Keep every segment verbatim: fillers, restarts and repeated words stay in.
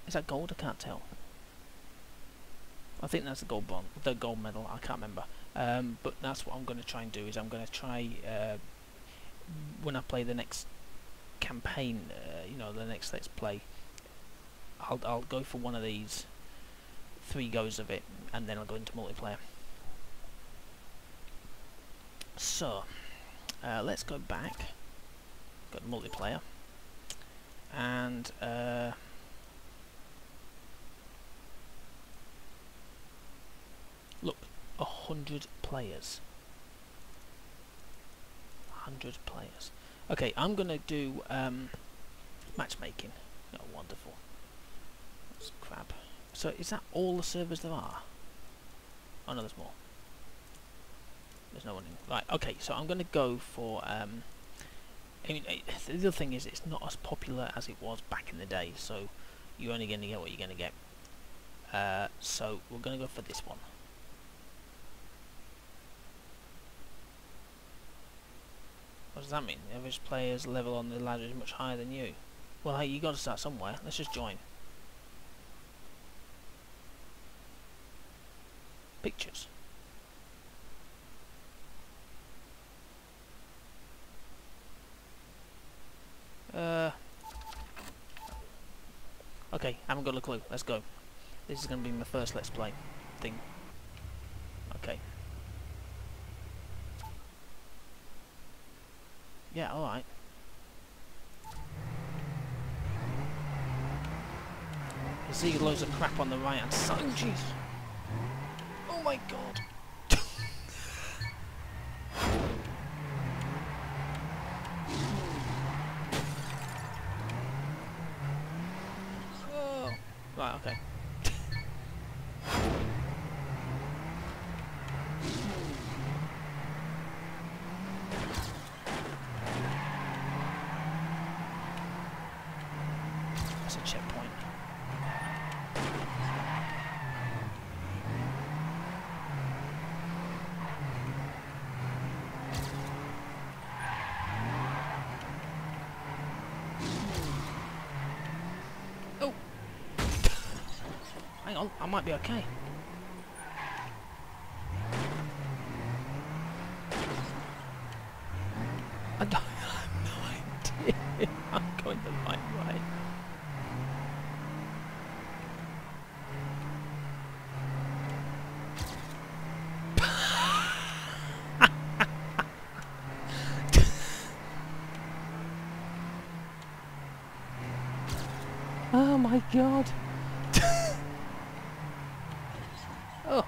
Is that gold? I can't tell. I think that's the gold bond, the gold medal. I can't remember. Um, but that's what I'm going to try and do. Is I'm going to try uh, when I play the next campaign. Uh, you know, the next let's play. I'll I'll go for one of these, three goes of it, and then I'll go into multiplayer. So, uh, let's go back. Got multiplayer, and uh, look, a hundred players. A hundred players. Okay, I'm gonna do um, matchmaking. Oh, wonderful. That's crap. So, is that all the servers there are? Oh no, there's more. There's no one in. Right, okay, so I'm going to go for, um, I mean, the other thing is it's not as popular as it was back in the day, so you're only going to get what you're going to get. Uh, so we're going to go for this one. What does that mean? The average player's level on the ladder is much higher than you. Well, hey, you got to start somewhere. Let's just join. Pictures. Uh, okay, haven't got a clue. Let's go. This is going to be my first Let's Play thing. Okay. Yeah, alright. You see loads of crap on the right hand side. Oh, jeez. Oh my god. Oh. Right, okay. That's a checkpoint. Oh! Hang on, I might be okay. I don't I have no idea. I'm going the right way. Oh my god. Oh.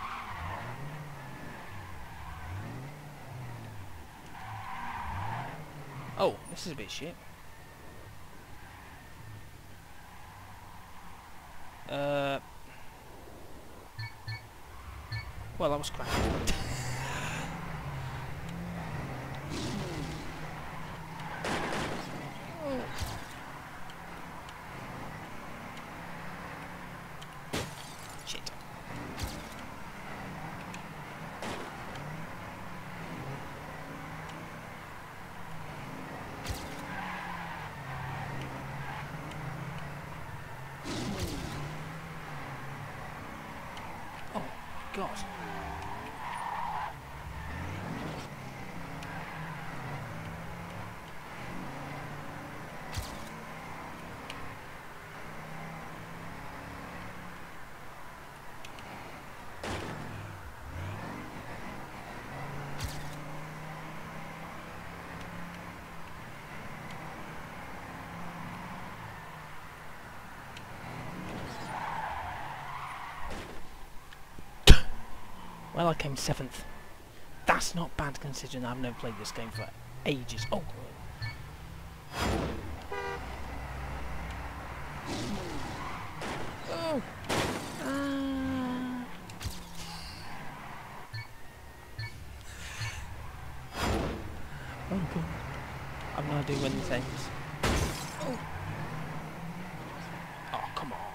Oh, this is a bit shit. Uh. Well, I was cracking. Oh. Shit. Oh, God. Well, I came seventh. That's not bad considering I've never played this game for ages. Oh! Oh! Ah. Oh, God. I've no idea when this ends. Oh! Oh, come on.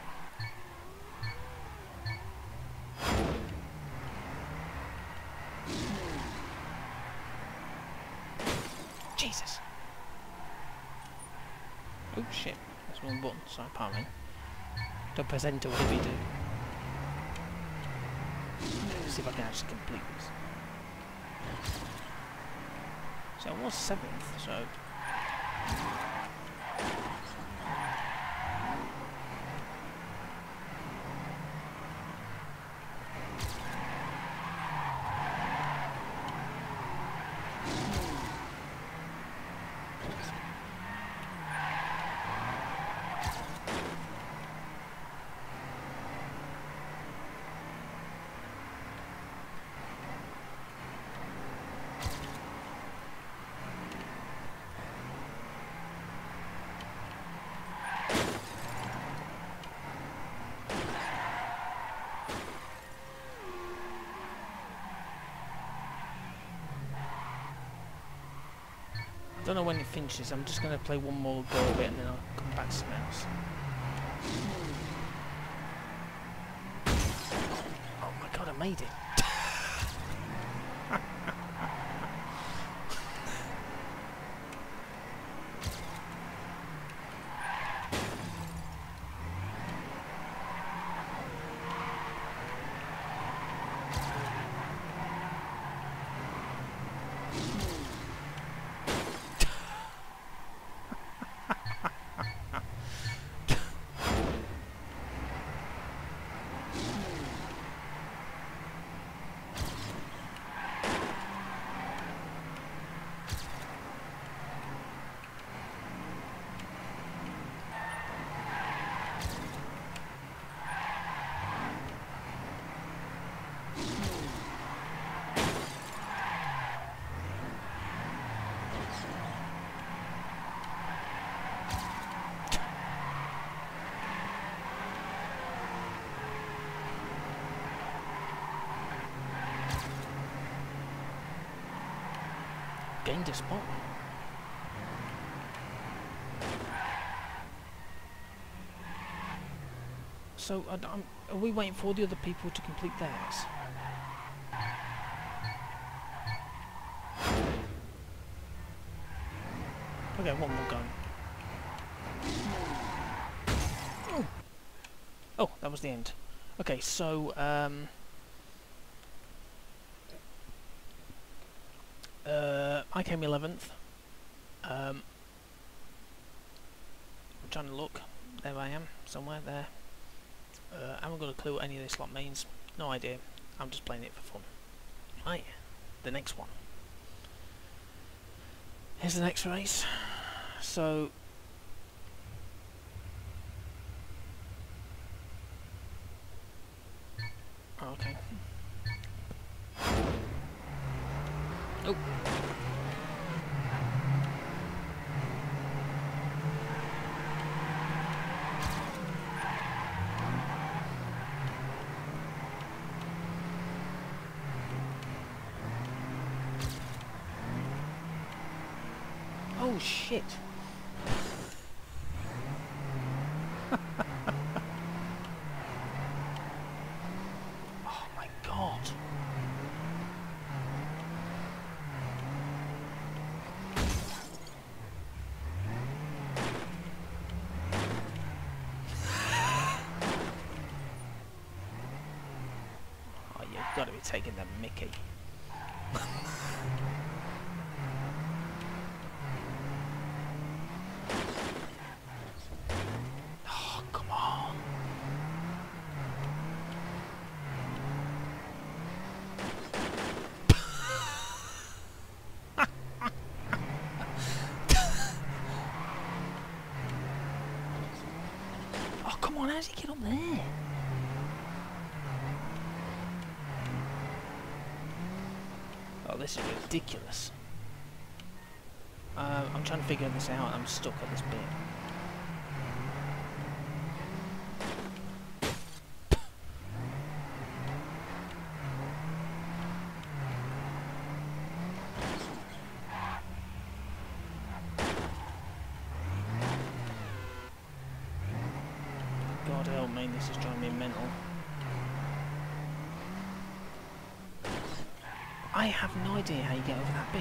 Jesus. Oh shit, that's one button, sorry, pardon me. Don't press enter, whatever you do. Let's see if I can actually complete this. So I was seventh, so... I don't know when it finishes. I'm just going to play one more go of it and then I'll come back to something else. Oh my god, I made it! Gained a spot. So, uh, I'm, are we waiting for the other people to complete theirs? Okay, one more go. Oh. Oh, that was the end. Okay, so, um... Uh, I came eleventh. Um, I'm trying to look. There I am, somewhere there. Uh, I haven't got a clue what any of this lot means. No idea. I'm just playing it for fun. Right, the next one. Here's the next race. So... Oh, okay. Oh. Oh shit. Oh my god. Oh, you've got to be taking the mickey. Oh, come on. Oh, come on, how does he get up there? Oh, this is ridiculous. Uh, I'm trying to figure this out. I'm stuck at this bit. God help me, this is driving me mental. I have no idea how you get over that bit.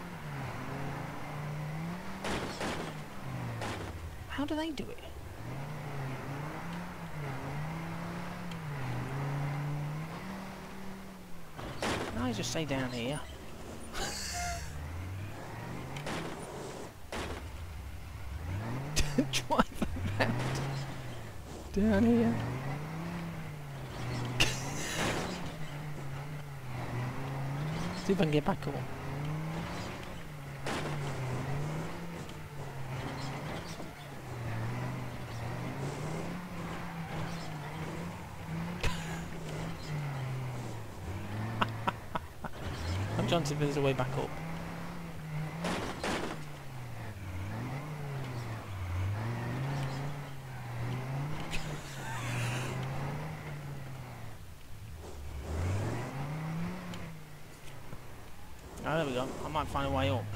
How do they do it? I just say down here? Drive around down here. See if I can get back up. I'm trying to see if there's a way back up. Oh, there we go. I might find a way up.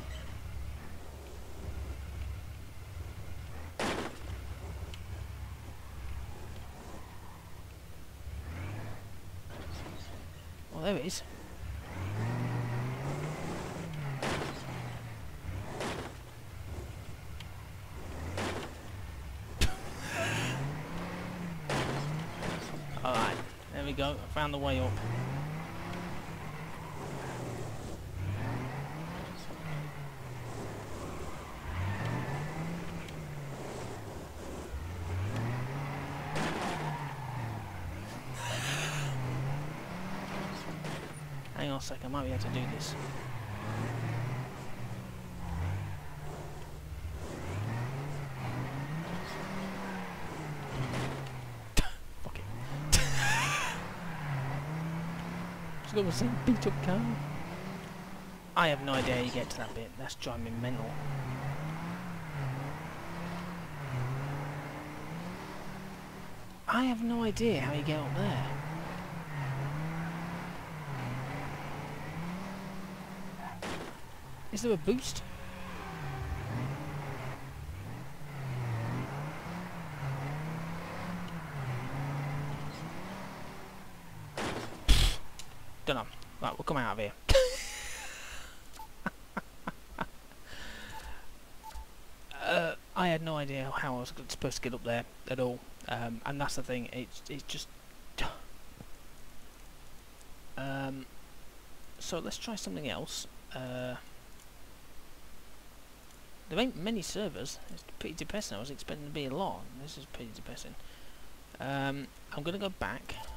Well, there it is. Alright, there we go. I found the way up. Hang on a second, I might be able to do this. Fuck it. Just got the same beat up car. I have no idea how you get to that bit. That's driving me mental. I have no idea how you get up there. Is there a boost? Don't know. Right, we'll come out of here. uh, I had no idea how I was supposed to get up there at all, um, and that's the thing. It's it's just. um. So let's try something else. Uh. There ain't many servers. It's pretty depressing. I was expecting to be a lot. This is pretty depressing. Um, I'm going to go back